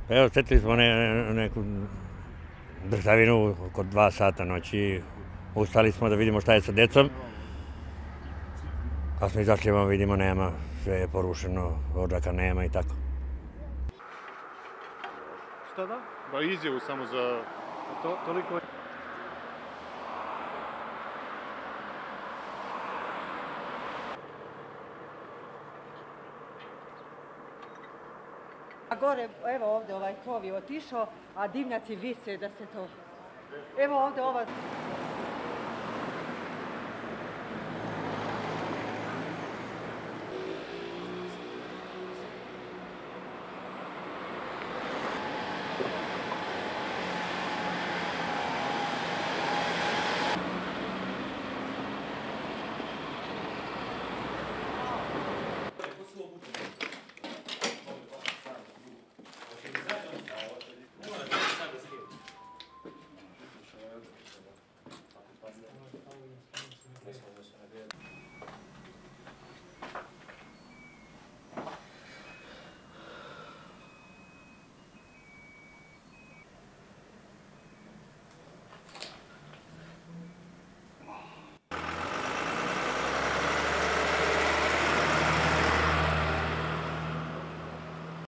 Evo, sjetili smo neku državinu oko 2 sata noći. Ustali smo da vidimo šta je sa decom. Kad smo izašli, vidimo nema, sve je porušeno, odžaka nema i tako. Šta da? Ba izjavu samo za toliko... A gore, evo ovdje ovaj krov je otišao, a dimnjaci vise da se to... Evo ovdje ova...